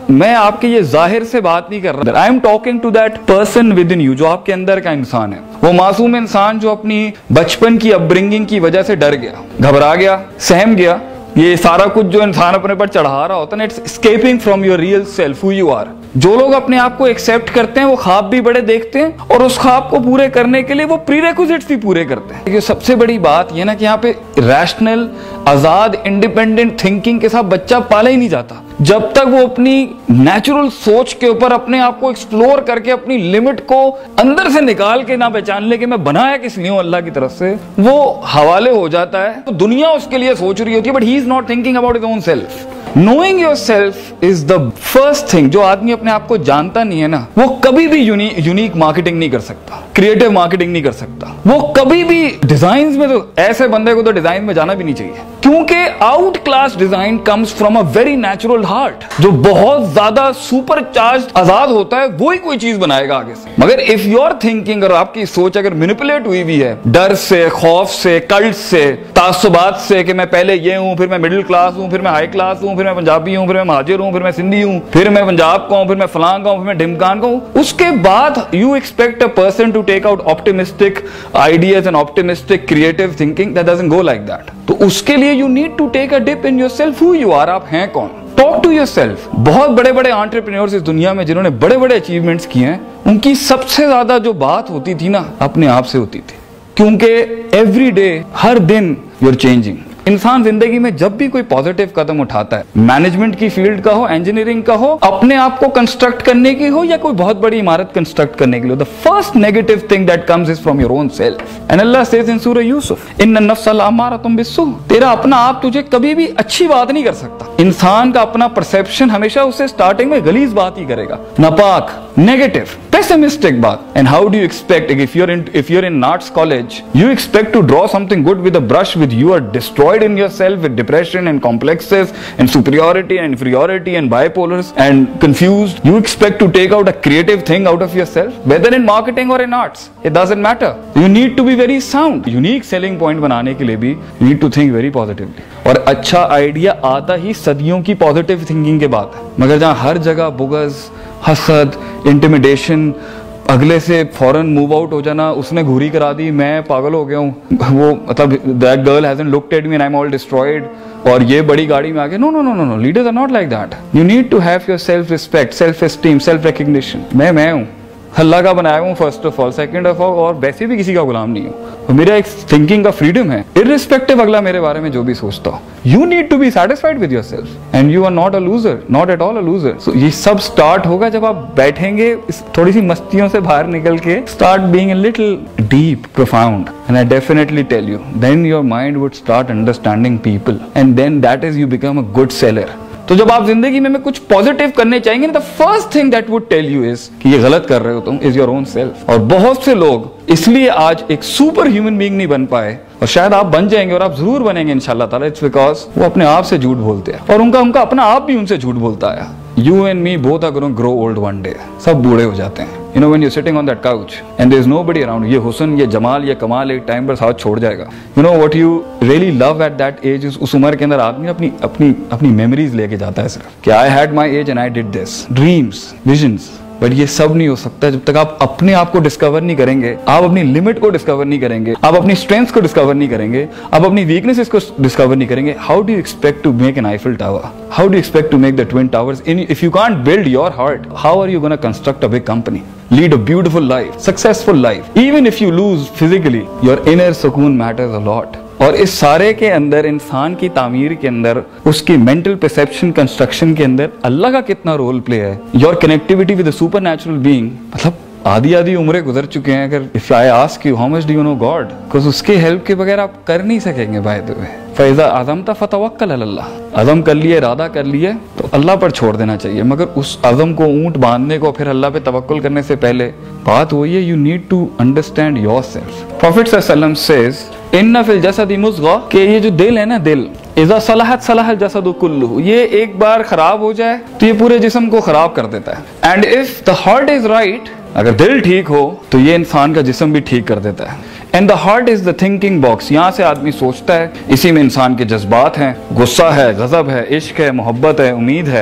मैं आपके ये जाहिर से बात नहीं कर रहा, I am talking to that person within you, जो आपके अंदर का इंसान है, वो मासूम इंसान जो अपनी बचपन की अपब्रिंगिंग की वजह से डर गया, घबरा गया, सहम गया। ये सारा कुछ जो इंसान अपने पर चढ़ा रहा होता है ना, it's escaping from your real self, who you are. जो लोग अपने आप को एक्सेप्ट करते हैं वो ख्वाब भी बड़े देखते हैं और उस ख्वाब को पूरे करने के लिए वो प्रीरेक्विजिट्स भी पूरे करते हैं। ये सबसे बड़ी बात ये ना कि यहाँ पे रैशनल, आजाद, इंडिपेंडेंट थिंकिंग के साथ बच्चा पाला ही नहीं जाता जब तक वो अपनी नेचुरल सोच के ऊपर अपने आप को एक्सप्लोर करके अपनी लिमिट को अंदर से निकाल के ना पहचान ले कि मैं बनाया किस लिए हूं अल्लाह की तरफ से, वो हवाले हो जाता है। तो दुनिया उसके लिए सोच रही होती है, but he is not thinking about his own self. Knowing your self is the first thing. जो आदमी अपने आप को जानता नहीं है ना, वो कभी भी यूनिक मार्केटिंग नहीं कर सकता, क्रिएटिव मार्केटिंग नहीं कर सकता, वो कभी भी डिजाइन में, तो ऐसे बंदे को तो डिजाइन में जाना भी नहीं चाहिए, क्योंकि out class design comes from a very natural heart. जो बहुत ज्यादा सुपर चार्ज आजाद होता है वही कोई चीज बनाएगा आगे से। मगर इफ योर थिंकिंग और आपकी सोच अगर मैनिपुलेट हुई हुई है डर से, खौफ से, कल्ट से, तासुबात से कि मैं पहले ये हूं, फिर मैं मिडिल क्लास हूं, फिर मैं हाई क्लास हूं, फिर मैं पंजाबी हूं, फिर मैं महाजिर हूं, फिर मैं सिंधी हूं, फिर मैं पंजाब का हूं, फिर मैं फलां का हूं, फिर मैं ढिमकान का हूं, उसके बाद you expect a person to take out optimistic ideas and optimistic creative thinking, that doesn't go like that. तो उसके लिए you need to take a dip in yourself, who you are, आप हैं कौन। Talk to yourself. बहुत बड़े बड़े entrepreneurs इस दुनिया में जिन्होंने बड़े बड़े अचीवमेंट्स किए हैं, उनकी सबसे ज्यादा जो बात होती थी ना, अपने आप से होती थी, क्योंकि एवरी डे, हर दिन यू आर चेंजिंग। इंसान जिंदगी में जब भी कोई पॉजिटिव कदम उठाता है, मैनेजमेंट की फील्ड का हो, इंजीनियरिंग का हो, अपने आप को कंस्ट्रक्ट करने की हो, या कोई बहुत बड़ी इमारत कंस्ट्रक्ट करने के लिए, the first negative thing that comes is from your own self. And Allah says in Surah Yusuf, इन्न नफ्स लअम्मारतुम बिस्सू। तेरा अपना आप तुझे कभी भी अच्छी बात नहीं कर सकता। इंसान का अपना परसेप्शन हमेशा उसे स्टार्टिंग में गलीज बात ही करेगा, नापाक, नेगेटिव, पेसिमिस्टिक बात। And how do you expect, if you're in arts college, you expect to draw something good with a brush with you are destroyed in yourself with depression and complexes and superiority and inferiority and bipolars and confused. You expect to take out a creative thing out of yourself, whether in marketing or in arts, it doesn't matter. You need to be very sound. Unique selling point बनाने के लिए भी you need to think very positively. और अच्छा idea आता ही सदियों की positive thinking के बाद है। मगर जहाँ हर जगह बुगज, हसद, इंटिमिडेशन, अगले से फौरन मूव आउट हो जाना, उसने घूरी करा दी, मैं पागल हो गया हूँ, वो मतलब that girl hasn't looked at me and I am all destroyed, और ये बड़ी गाड़ी में आ गए। No no no no no, leaders are not like that. You need to have your self respect, self esteem, self recognition. मैं हूँ, Allah का बनाया हूँ first of all, second of all, और वैसे भी किसी का गुलाम नहीं हूँ। तो मेरा एक थिंकिंग का फ्रीडम है, इररिस्पेक्टिव अगला मेरे बारे में जो भी सोचता हो। You need to be satisfied with yourself and you are not a loser, not at all a loser. So ये सब स्टार्ट होगा जब आप बैठेंगे थोड़ी सी मस्तियों से बाहर निकल के, start being a little deep, profound, and I definitely tell you, then your mind would start understanding people and then that is you become a good seller. तो जब आप जिंदगी में कुछ पॉजिटिव करने चाहेंगे ना, the first thing that would tell you is कि ये गलत कर रहे हो तुम, इज योर ओन सेल्फ। और बहुत से लोग इसलिए आज एक सुपर ह्यूमन बीइंग नहीं बन पाए, और शायद आप बन जाएंगे, और आप जरूर बनेंगे इंशाल्लाह ताला। इट्स बिकॉज वो अपने आप से झूठ बोलते हैं, और उनका अपना आप भी उनसे झूठ बोलता है। You and me both are gonna grow old one day. सब बूढ़े हो जाते हैं। You know when you're sitting on that couch and there's nobody around, ये हुस्न, ये जमाल, ये कमाल एक टाइम पर साथ छोड़ जाएगा। You know what you really love at that age, उस उम्र के अंदर आदमी अपनी मेमोरीज लेके जाता है सिर्फ कि I had my age and I did this, dreams, visions। But ये सब नहीं हो सकता जब तक आप अपने आप को डिस्कवर नहीं करेंगे, आप अपनी लिमिट को डिस्कवर नहीं करेंगे, आप अपनी स्ट्रेंथ्स को डिस्कवर नहीं करेंगे, आप अपनी वीकनेसेस को डिस्कवर नहीं करेंगे। How do you expect to make an Eiffel tower? How do you expect to make the twin towers? If you can't build your heart, how are you gonna construct a big company, lead a beautiful life, successful life? Even if you lose physically, your inner sukoon matters a lot. और इस सारे के अंदर, इंसान की तामीर के अंदर, उसकी मेंटल परसेप्शन कंस्ट्रक्शन के अंदर अल्लाह का कितना रोल प्ले है? Your connectivity with the super natural being. मतलब आधी उम्रें गुजर चुके हैं। अगर if I ask you how much do you know God, because उसके हेल्प के बगैर आप कर नहीं सकेंगे। बाय द वे, फैज़ा अज़मता फतवक्कल अलल्लाह। अज़म कर लिए, इरादा कर लिए, तो अल्लाह पर छोड़ देना चाहिए। मगर उस अज़म को ऊंट बांधने को, फिर अल्लाह पे तवक्कुल करने से पहले बात वही है, you need to understand yourself. Prophet सल्लल्लाहु अलैहि वसल्लम सेज इन्ना फिल जसदी मुज़ग़ा, कि ये जो दिल है ना, दिल इज़ा सलहत सलहल जसदु कुल्लुहु, ये एक बार खराब हो जाए तो ये पूरे जिस्म को खराब कर देता है। And if the heart is right, अगर दिल ठीक हो तो ये इंसान का जिस्म भी ठीक कर देता है। And the heart is the thinking box, यहाँ से आदमी सोचता है, इसी में इंसान के जज्बात हैं, गुस्सा है, गजब है, इश्क है, मोहब्बत है, उम्मीद है,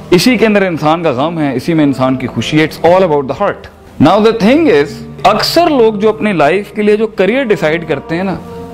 इसी के अंदर इंसान का गम है, इसी में इंसान की खुशी है। It's all about the heart. Now the thing is, अक्सर लोग जो अपनी लाइफ के लिए जो करियर डिसाइड करते हैं ना,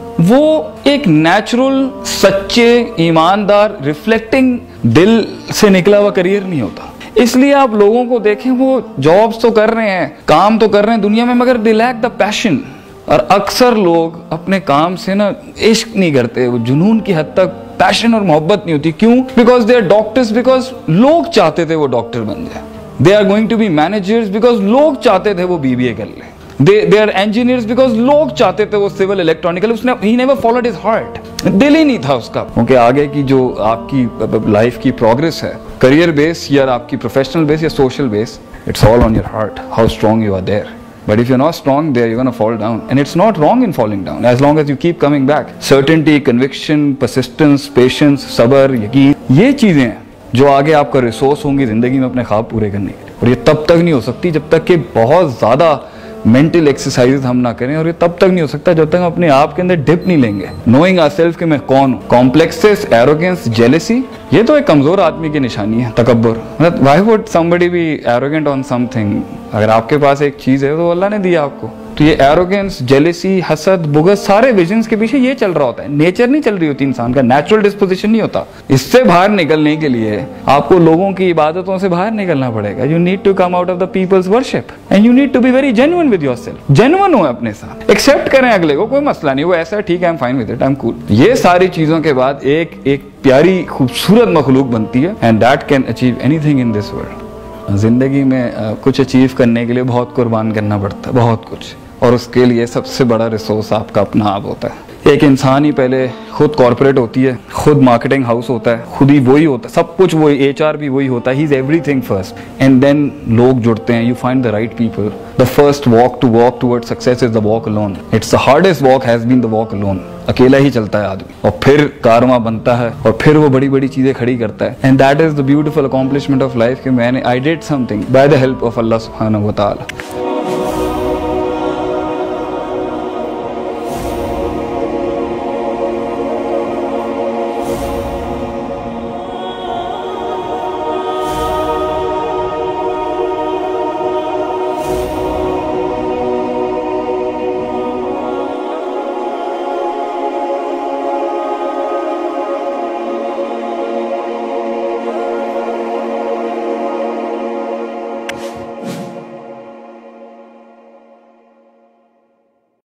वो एक नेचुरल, सच्चे, ईमानदार, रिफ्लेक्टिंग दिल से निकला हुआ करियर नहीं होता। इसलिए आप लोगों को देखें, वो जॉब्स तो कर रहे हैं, काम तो कर रहे हैं दुनिया में, मगर दे लैक द पैशन। और अक्सर लोग अपने काम से ना इश्क नहीं करते, वो जुनून की हद तक पैशन और मोहब्बत नहीं होती। क्यों? Because they are doctors, because लोग चाहते थे वो डॉक्टर बन जाए। They are going to be managers, because लोग चाहते थे वो BBA कर ले। They are engineers because लोग चाहते थे वो सिविल इलेक्ट्रॉनिकल। उसने he never followed his heart, दिल ही नहीं था उसका। क्योंकि आगे की जो आपकी लाइफ की प्रोग्रेस है, करियर बेस या आपकी प्रोफेशनल बेस या social base, it's all on your heart, how strong you are there. But if you're not strong there, you're gonna fall down, and it's not wrong in falling down as long as you keep coming back. Certainty, conviction, persistence, patience, सब्र, यकीन, ये चीजें हैं जो आगे आपका resource होंगी जिंदगी में अपने ख्वाब पूरे करने के लिए। और ये तब तक नहीं हो सकती जब तक कि बहुत ज्यादा मेंटल एक्सरसाइज हम ना करें, और ये तब तक नहीं हो सकता जब तक हम अपने आप के अंदर डिप नहीं लेंगे। नोइंग आवरसेल्फ कि मैं कौन हूं। कॉम्प्लेक्सेस, एरोगेंस, जेलेसी, ये तो एक कमजोर आदमी की निशानी है। तकब्बुर, मतलब why would somebody be arrogant on something? अगर आपके पास एक चीज है तो अल्लाह ने दिया आपको। तो ये एरोगेंस, जेलेसी, हसद, बुग़्ज़, सारे विजन्स के पीछे ये चल रहा होता है। नेचर नहीं चल रही होती इंसान का, नेचुरल डिस्पोजिशन नहीं होता। इससे बाहर निकलने के लिए आपको लोगों की इबादतों से बाहर निकलना पड़ेगा। You need to come out of the people's worship and you need to be very genuine with yourself. Genuine हो अपने साथ, एक्सेप्ट करें अगले को, कोई मसला नहीं, वो ऐसा है, ठीक है, I am fine with it, I am cool. ये सारी चीजों के बाद एक प्यारी खूबसूरत मखलूक बनती है, and that can achieve anything in this world. जिंदगी में कुछ अचीव करने के लिए बहुत कुर्बान करना पड़ता है, बहुत कुछ, और उसके लिए सबसे बड़ा रिसोर्स आपका अपना आप होता है। एक इंसान ही पहले खुद कॉर्पोरेट होती है, खुद मार्केटिंग हाउस होता है, खुद ही वही होता है, सब कुछ वही, HR भी वही होता है, he is everything first, and then लोग जुड़ते हैं, you find the right people. The first walk toward success is the walk alone. It's the hardest walk has been the walk alone. अकेला ही चलता है आदमी, और फिर कारवां बनता है, और फिर वो बड़ी बड़ी चीजें खड़ी करता है। And that is the beautiful accomplishment of life कि मैंने I did something by the help of अल्लाह सुब्हानहू व तआला।